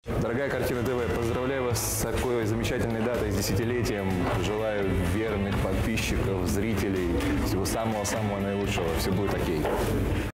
Дорогая Картина ТВ, поздравляю вас с такой замечательной датой, с десятилетием. Желаю верных подписчиков, зрителей всего самого-самого наилучшего. Все будет окей.